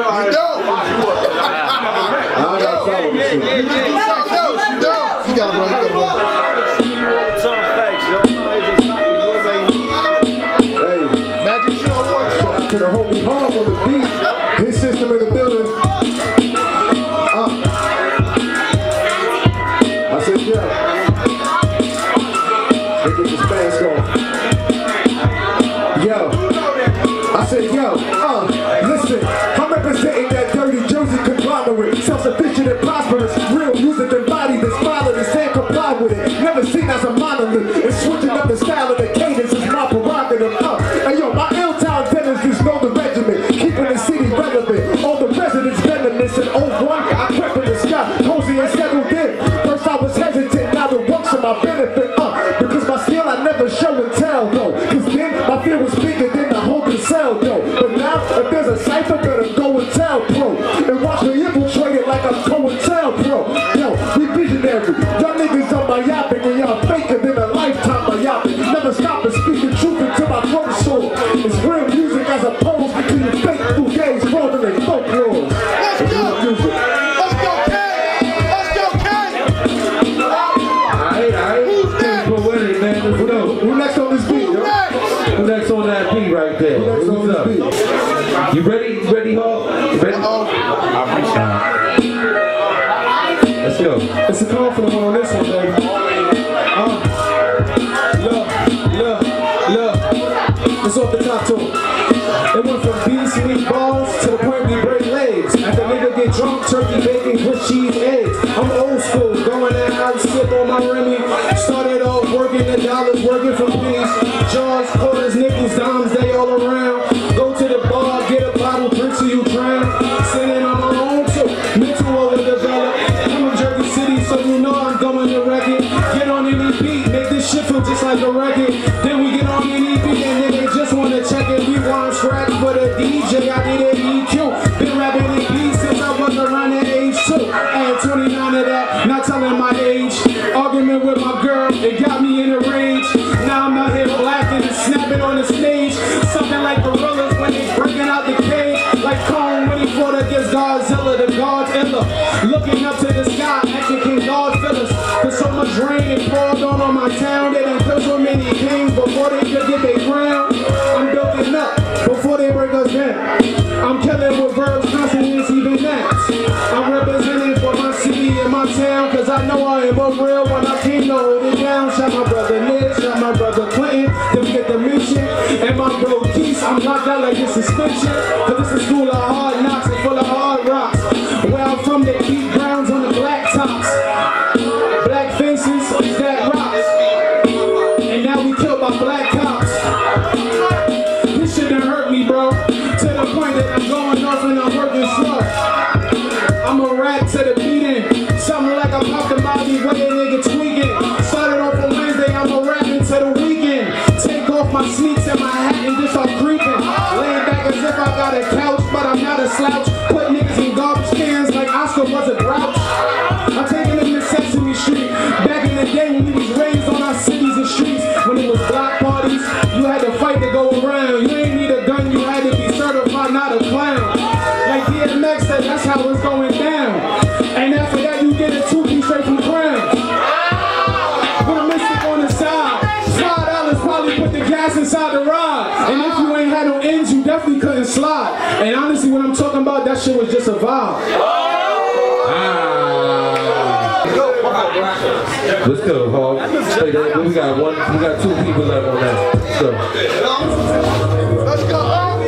To the homie home on the beat, his system in the building. I said, yeah. Let's get this fast going. Yo. I said, yo, listen, I'm representing that dirty Jersey conglomerate, self-sufficient and prosperous, real music embodied this followers and comply with it. Never seen as a monolith, and switching up the style of the cadence is my prerogative. And yo, my ill-town denizens know the regiment, keeping the city relevant. All the residents venomous and old one, I crept in the sky, cozy and settled in. First I was hesitant, now it works for my benefit, because my skill I never show and tell, though. Cause then my fear was bigger than the hope and sell, though. But now, if there's a Cypher, better go and tell, bro. And watch me infiltrate it like I'm go and tell, bro. Yo, we visionary. Y'all niggas are myopic and y'all faker than a lifetime myopic. Never stop and speak the truth until my throat sore. It's real music as opposed to your fake fugazi, fraudulent folklore. Let's go! Let's go, K! Let's go, K! Alright. Who's next? K-Proetic, man. Let's go. Who next on this beat, yo? Who next on that beat right there? Who next on this beat? You ready? You ready, Hawk? You ready? Let's go. It's a confident one on this one, baby. Look. It's off the top too. It went from beats, meatballs to the point we break legs. After nigga get drunk, turkey, bacon, grilled cheese, eggs. I'm old school, going out, sip on my Remy. Started off working the dollars, working for pennies. Jaws, quarters, nickels, dimes, they all around. Go to the bar, get a bottle, drink till you drown. Sitting on my own too, mental overdeveloped. I'm in Jersey City, so you know I'm going to wreck it. Get on any beat, make this shit feel just like a record. Then we get on any beat and then they just want to check it. We want scratch for the DJ, I need an EQ. Been rapping in beats since I was around that age too. At 29 of that, not telling my age. Argument with my girl, it got me in a rage. Now I'm out here blacking and snapping on the stage. Something like gorillas when they breaking out the cage. Like Kong when he fought against Godzilla, the God's iller. Looking up to the sky, acting King Godfellas. Cause so much rain and poured on my town. They done killed so many kings before they could get their crown. I'm building up before they break us down. I'm killing with verbs, consonants, even naps. I'm representing for my city and my town. Cause I know I am a real when I came to hold it down. Shout my brother Nick, shout my brother Clinton. Them get the mission. And my bro Keith, I'm locked out like a suspension. Cause this is school of hard knocks and full of hard rocks. Where I'm from, they keep grounds on the black tops. Black faces, that rocks. And now we killed by black cops. This shit done hurt me, bro. To the point that I'm going off and I'm working slow. I'm a rat to the beating. Something like I popped the Molly way a nigga tweaking. Started off on Wednesday, I'm a rapping to the weekend. Take off my sneaks and my hat and just start creeping. Laying back as if I got a couch, but I'm not a slouch. Put niggas in garbage cans like Oscar was a grouch. I'm taking them to Sesame Street. Back in the day when we was raised on our cities and streets. When it was block parties, you had to fight to go around. You ain't need a gun, you had to be certified, not a clown. Like DMX said, that's how it's going down. And after that, you get a 2-piece straight from Crown. Put a mystic on the side. $5 probably put the gas inside the ride. And if you ain't had no ends, you definitely couldn't slide. And honestly, when I'm talking about, that shit was just a vibe. Let's go, Hog. We got two people left on that. Let's go. Let's go.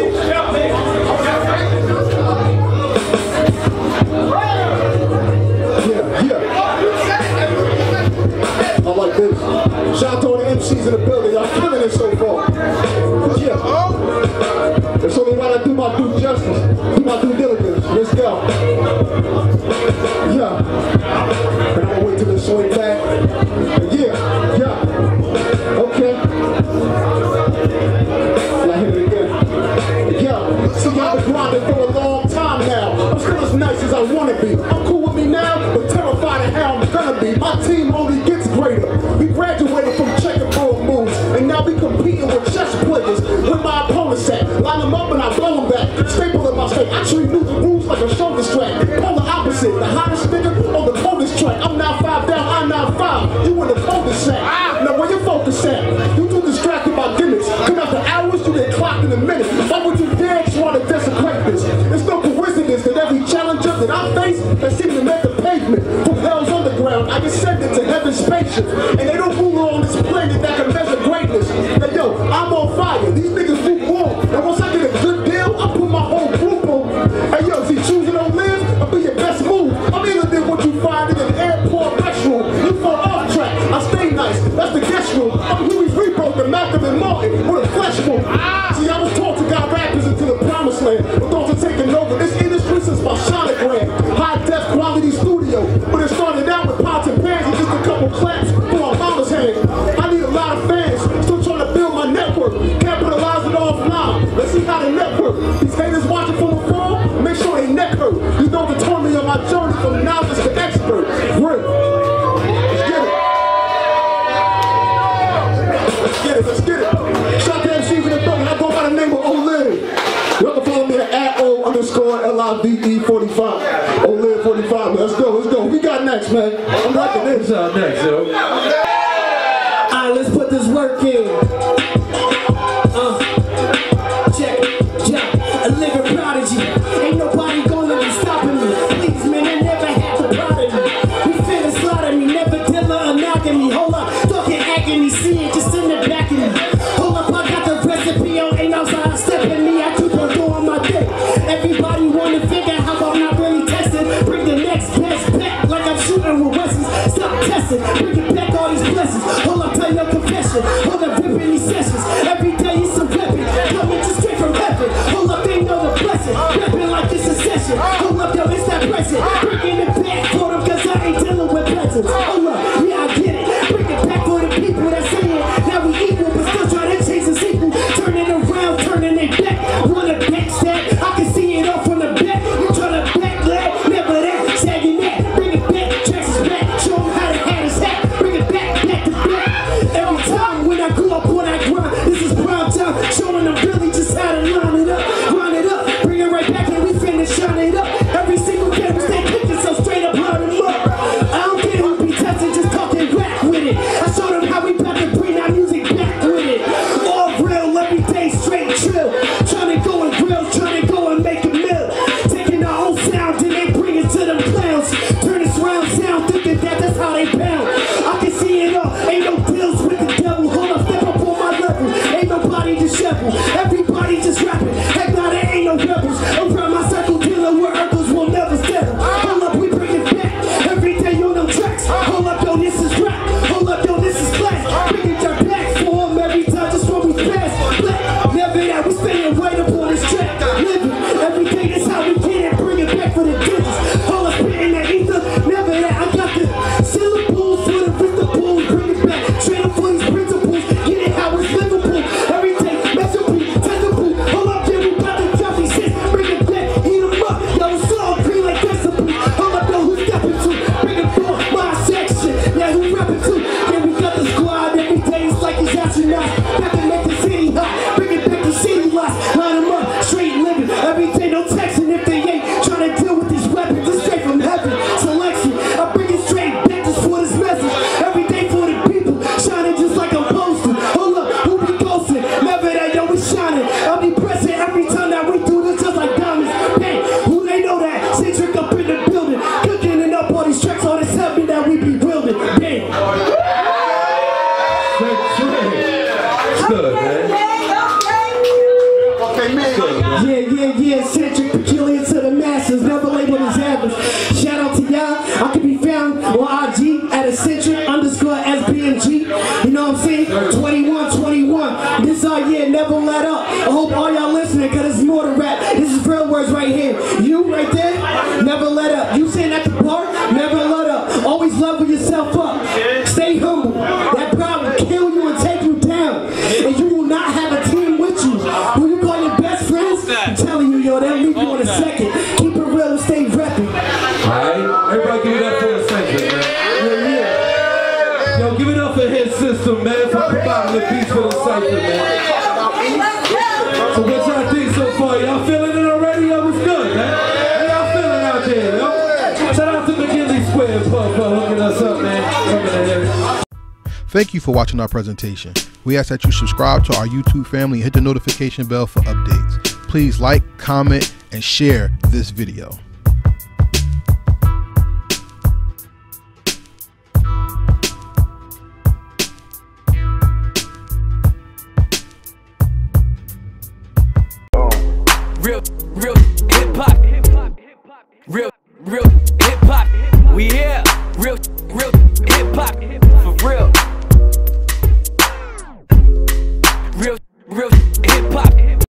I like this. Shout out to all the MCs in the building. Y'all killing it so far. Yeah. It's only right I do my due justice, do my due diligence. Let's go. Yeah. And I'm gonna wait till the swing back. Yeah. Okay. I hit it again. Yeah. See, I've been grinding for a long time now. I'm still as nice as I wanna be. I'm cool with me now, but terrified of how I'm gonna be. My team only gets greater. We graduated from checkerboard moves, and now we competing with chess players. Where my opponents at? Line them up and I blow them back. Staple in my state. I I treat new rules like a shoulder strap. Polar opposite, the hottest nigga on the coldest track. I'm now 5 down, I'm now 5. You in the coldest sack. Now where your focus at? You too distracted by gimmicks. Come after hours, you get clocked in a minute. Why would you dare try to desecrate this? It's no coincidence that every challenger that I face that seems to make the pavement from hell's underground, I get sent into heaven's spaceship. And they don't rule on this planet that can measure greatness. Hey yo, I'm on fire. These niggas lukewarm. And once I get a good deal, I put my whole group on. Hey yo, if you choosing to live, I'll be your best move. I'm either than what you find in an airport restroom. You fall off track, I stay nice. That's the guest room. I'm Louis Rebroke, the Malcolm and Martin with a flesh wound. See, I was taught to guide rappers into the promised land, but those are taking over this industry since my sonogram. High def quality studio, but it started out with pots and pans and just a couple claps for our mama's hand. I need a lot of fans, still trying to build my network, capitalizing offline. Let's see how they network. These haters watching from afar, make sure they neck hurt. You don't deter me on my journey from novice to expert. Real. Let's get it. Shout to MCs in the building. I go by the name of A Leg. You can follow me at O_LIVE45. A Leg 45. Let's go. We got next, man. I'm liking this. What's up next, yo? Alright, let's put this work in. Check it. Yeah. A living prodigy. Ain't nobody gonna be stopping me. Please, man, I never had the prodigy. You finna slaughter me. Never dilla or knocking me. Hold up. Talking agony. See it just in the back of me. Hold up, I got the recipe on ain't outside stepping me. I keep on doing my thing. Everybody wanna figure how I'm not really tested. Bring the next best back like I'm shooting with weapons. Stop testing. Bring it back all these blessings. Hold up, tell your confession. Hold up, ripping these sessions. Every day it's a weapon. Coming just straight from heaven. Hold up, they know the blessing. Rapping like it's a session. Hold up, yo, it's that present. Bringing it back for them cause I ain't dealing with peasants. Hold up, yeah, I get it. Bring it back for the people that say it. Now we equal, but still trying to chase the sequel. Turning around, turning it back. Wanna backstab? I can see it all from the back. You trying to backlap? Never that. Sagging that. Bring it back. Tracks is back. Show them how to have his hat. Bring it back to back. Every time when I grew up on that grind, this is prime time. Showing them really just how to line it up. Grind it up. Bring it right back and we finish shine it up. Every single day we stay cooking so straight up line them up. I don't care who be testing, just talking whack with it. I show them how we about to bring our music back with it. All real, every day straight chill. Trying to go and grill, trying to go and make a meal. Taking our own sound and they bring it to them clowns. Turn this round sound, thinking that's how they pound. I can see it all, ain't no deals with the devil. Hold up, step up on my level. Ain't nobody disheveled, everybody just rapping. Heck nah, there ain't no rebels. Around my circle, dealing with Urkels will never settle. Hold up, we bring it back. Every day on them tracks. Hold up, yo, this is rap. Hold up, yo, this is flash. Bring it back for them every time, just when we pass. Black, never that, we staying right up on this track. Living, every day, that's how we get it. Bring it back for the digits. Hold up, spitting that ether. Never that, I got the syllables for the principles. Bring it back, straight up for these principles. Get it how it's livable. Every day, measurable, testable. Hold up, yeah, we about to drop these shit. Bring it back, heat them up. Yo, it's all green like decibel. Hold up, yo, who's stepping to? Bring it for my section. Yeah, who rapping to? Yeah, we got the squad. Every day it's like it's astronauts. Back and make the city hot. Bring it back to city lots. Line them up, straight living. Every day no texting if they ain't trying to deal with these weapons. It's straight from heaven. Selection. I bring it straight back just for this message. Every day for the people. Shining just like I'm posting. Hold up, who be ghosting? Never that, yo, we shining. I'll be present every time that we do this just like diamonds. Bang, who they know that? Eccentric up in the building. Cooking it up all these tracks, all this heavy that we be wielding. Bang. It's good, man. Okay, man. Yeah, Eccentric, peculiar to the masses, never labeled as average. Shout out to y'all. I can be found on IG at eccentric_SBMG. You know what I'm saying? 2121. This our year, never let up. I hope all y'all listening, cause it's more to rap. This is real words right here. You right there, never let up. You saying at the bar, never let up. Always level yourself up. Stay humble. That pride will kill you and take you down. And you will not have a team with you. Who you call your best friends? I'm telling you, yo, they'll leave you in a second. Keep it real and stay repping. Alright, everybody give it up for Eccentric, man. Yeah. Yo, give it up for his system, man, for providing the beats for the Cypher, man. So what y'all think so far? Y'all feeling it already? Yo, what's good? Thank you for watching our presentation. We ask that you subscribe to our YouTube family and hit the notification bell for updates. Please like, comment, and share this video. Real hip hop. Real hip hop. We here.